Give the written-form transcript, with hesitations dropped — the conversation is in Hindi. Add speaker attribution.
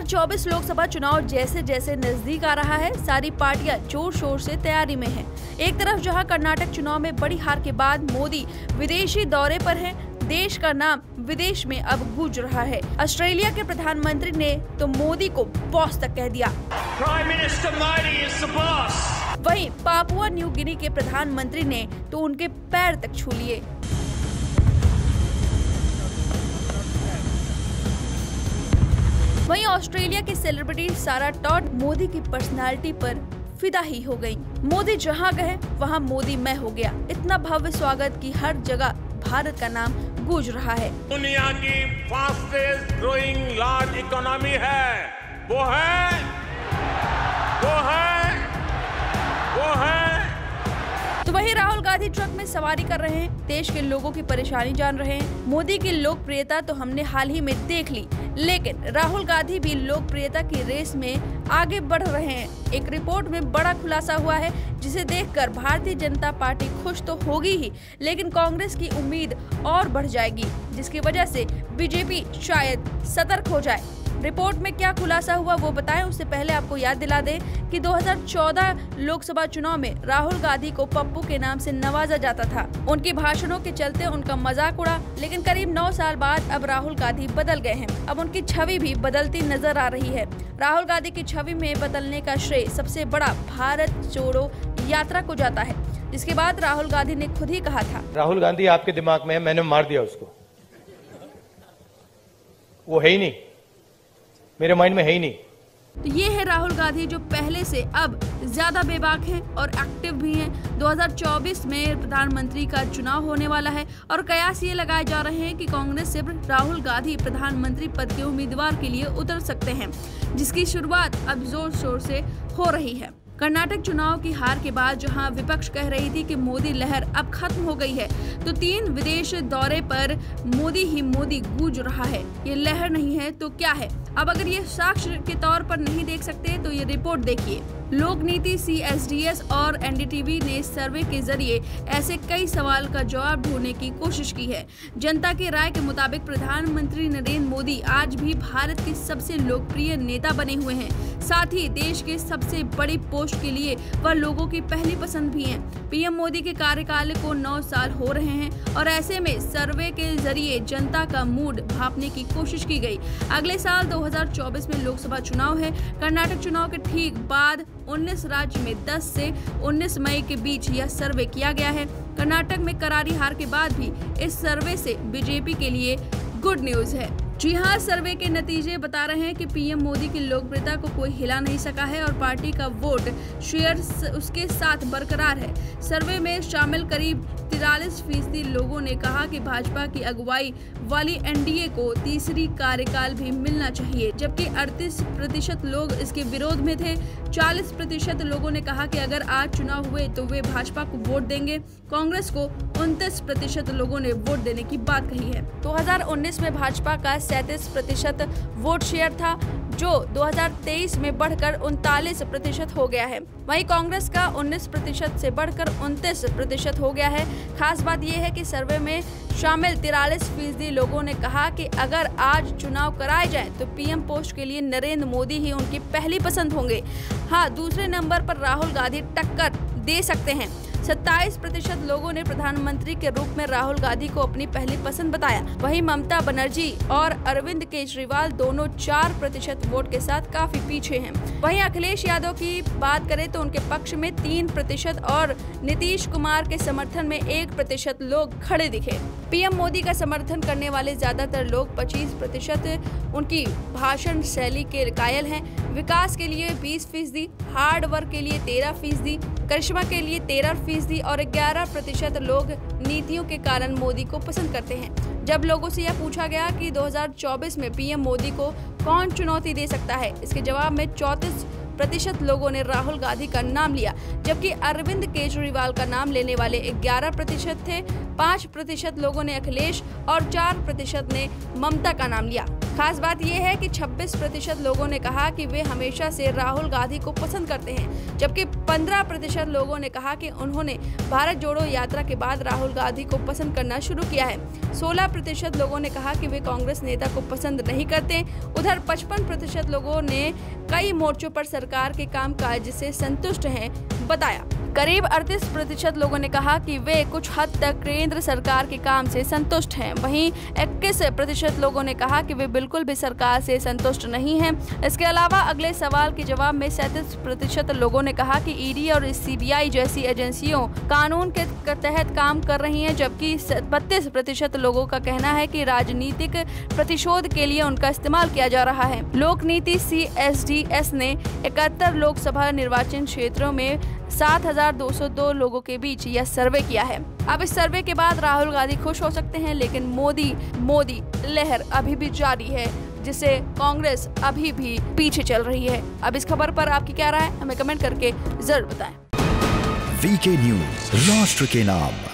Speaker 1: 2024 लोकसभा चुनाव जैसे जैसे नजदीक आ रहा है, सारी पार्टियां जोर शोर से तैयारी में हैं। एक तरफ जहां कर्नाटक चुनाव में बड़ी हार के बाद मोदी विदेशी दौरे पर हैं, देश का नाम विदेश में अब गूंज रहा है। ऑस्ट्रेलिया के प्रधानमंत्री ने तो मोदी को बॉस तक कह दिया।
Speaker 2: Prime minister Modi is the boss.
Speaker 1: वहीं पापुआ न्यू गिनी के प्रधानमंत्री ने तो उनके पैर तक छू लिए। वहीं ऑस्ट्रेलिया की सेलिब्रिटी सारा टॉड मोदी की पर्सनालिटी पर फिदा ही हो गई। मोदी जहां गए वहां मोदी मैं हो गया। इतना भव्य स्वागत की हर जगह भारत का नाम गूंज रहा है।
Speaker 2: दुनिया की फास्टेस्ट ग्रोइंग लार्ज इकोनॉमी है, वो है।
Speaker 1: तो वही राहुल गांधी ट्रक में सवारी कर रहे हैं, देश के लोगों की परेशानी जान रहे हैं। मोदी की लोकप्रियता तो हमने हाल ही में देख ली, लेकिन राहुल गांधी भी लोकप्रियता की रेस में आगे बढ़ रहे हैं। एक रिपोर्ट में बड़ा खुलासा हुआ है, जिसे देखकर भारतीय जनता पार्टी खुश तो होगी ही, लेकिन कांग्रेस की उम्मीद और बढ़ जाएगी, जिसकी वजह से बीजेपी शायद सतर्क हो जाए। रिपोर्ट में क्या खुलासा हुआ वो बताएं, उससे पहले आपको याद दिला दें कि 2014 लोकसभा चुनाव में राहुल गांधी को पप्पू के नाम से नवाजा जाता था। उनके भाषणों के चलते उनका मजाक उड़ा, लेकिन करीब 9 साल बाद अब राहुल गांधी बदल गए हैं। अब उनकी छवि भी बदलती नजर आ रही है। राहुल गांधी की छवि में बदलने का श्रेय सबसे बड़ा भारत जोड़ो यात्रा को जाता है, जिसके बाद राहुल गांधी ने खुद ही कहा था,
Speaker 3: राहुल गांधी आपके दिमाग में है, मैंने मार दिया उसको, वो है ही नहीं, मेरे माइंड में है ही नहीं।
Speaker 1: तो ये है राहुल गांधी जो पहले से अब ज्यादा बेबाक हैं और एक्टिव भी हैं। 2024 में प्रधानमंत्री का चुनाव होने वाला है और कयास ये लगाए जा रहे हैं कि कांग्रेस से राहुल गांधी प्रधानमंत्री पद के उम्मीदवार के लिए उतर सकते हैं, जिसकी शुरुआत अब जोर शोर से हो रही है। कर्नाटक चुनाव की हार के बाद जहां विपक्ष कह रही थी कि मोदी लहर अब खत्म हो गई है, तो 3 विदेश दौरे पर मोदी ही मोदी गूंज रहा है। ये लहर नहीं है तो क्या है? अब अगर ये साक्ष्य के तौर पर नहीं देख सकते तो ये रिपोर्ट देखिए। लोक नीति, CSDS और NDTV ने सर्वे के जरिए ऐसे कई सवाल का जवाब ढूंढने की कोशिश की है। जनता की राय के मुताबिक प्रधानमंत्री नरेंद्र मोदी आज भी भारत के सबसे लोकप्रिय नेता बने हुए हैं। साथ ही देश के सबसे बड़ी पोस्ट के लिए वह लोगों की पहली पसंद भी हैं। PM मोदी के कार्यकाल को 9 साल हो रहे हैं और ऐसे में सर्वे के जरिए जनता का मूड भांपने की कोशिश की गई। अगले साल 2024 में लोकसभा चुनाव है। कर्नाटक चुनाव के ठीक बाद 19 राज्य में 10 से 19 मई के बीच यह सर्वे किया गया है। कर्नाटक में करारी हार के बाद भी इस सर्वे से बीजेपी के लिए गुड न्यूज है। जी हाँ, सर्वे के नतीजे बता रहे हैं कि PM मोदी की लोकप्रियता को कोई हिला नहीं सका है और पार्टी का वोट शेयर उसके साथ बरकरार है। सर्वे में शामिल करीब 43% लोगों ने कहा कि भाजपा की अगुवाई वाली NDA को तीसरी कार्यकाल भी मिलना चाहिए, जबकि 38% लोग इसके विरोध में थे। 40% लोगों ने कहा कि अगर आज चुनाव हुए तो वे भाजपा को वोट देंगे। कांग्रेस को 29% लोगों ने वोट देने की बात कही है। 2019 में भाजपा का 37% वोट शेयर था, जो 2023 में बढ़कर 39% हो गया है। वहीं कांग्रेस का 19% से बढ़कर 29% हो गया है। खास बात यह है कि सर्वे में शामिल 43% लोगों ने कहा कि अगर आज चुनाव कराए जाएं तो PM पोस्ट के लिए नरेंद्र मोदी ही उनकी पहली पसंद होंगे। हाँ, दूसरे नंबर पर राहुल गांधी टक्कर दे सकते हैं। 27% लोगों ने प्रधानमंत्री के रूप में राहुल गांधी को अपनी पहली पसंद बताया। वहीं ममता बनर्जी और अरविंद केजरीवाल दोनों 4% वोट के साथ काफी पीछे हैं। वहीं अखिलेश यादव की बात करें तो उनके पक्ष में 3% और नीतीश कुमार के समर्थन में 1% लोग खड़े दिखे। PM मोदी का समर्थन करने वाले ज्यादातर लोग 25% उनकी भाषण शैली के कायल हैं। विकास के लिए 20%, हार्ड वर्क के लिए 13%, करिश्मा के लिए 13% और 11% लोग नीतियों के कारण मोदी को पसंद करते हैं। जब लोगों से यह पूछा गया कि 2024 में PM मोदी को कौन चुनौती दे सकता है, इसके जवाब में 34% लोगों ने राहुल गांधी का नाम लिया, जबकि अरविंद केजरीवाल का नाम लेने वाले 11% थे। 5% लोगों ने अखिलेश और 4% ने ममता का नाम लिया। खास बात यह है कि 26% लोगों ने कहा कि वे हमेशा से राहुल गांधी को पसंद करते हैं, जबकि 15% लोगों ने कहा कि उन्होंने भारत जोड़ो यात्रा के बाद राहुल गांधी को पसंद करना शुरू किया है। 16% लोगों ने कहा कि वे कांग्रेस नेता को पसंद नहीं करते। उधर 55% लोगों ने कई मोर्चों पर सरकार के कामकाज से संतुष्ट हैं बताया। करीब 38% लोगों ने कहा कि वे कुछ हद तक केंद्र सरकार के काम से संतुष्ट हैं। वहीं 21% लोगों ने कहा कि वे बिल्कुल भी सरकार से संतुष्ट नहीं हैं। इसके अलावा अगले सवाल के जवाब में 37% लोगों ने कहा कि ईडी और सीबीआई जैसी एजेंसियों कानून के तहत काम कर रही हैं, जबकि 32% लोगों का कहना है कि राजनीतिक प्रतिशोध के लिए उनका इस्तेमाल किया जा रहा है। लोक नीति CSDS ने 71 लोकसभा निर्वाचन क्षेत्रों में 7,202 लोगों के बीच यह सर्वे किया है। अब इस सर्वे के बाद राहुल गांधी खुश हो सकते हैं, लेकिन मोदी लहर अभी भी जारी है, जिसे कांग्रेस अभी भी पीछे चल रही है। अब इस खबर पर आपकी क्या राय है, हमें कमेंट करके जरूर बताएं।
Speaker 4: VK न्यूज़, राष्ट्र के नाम।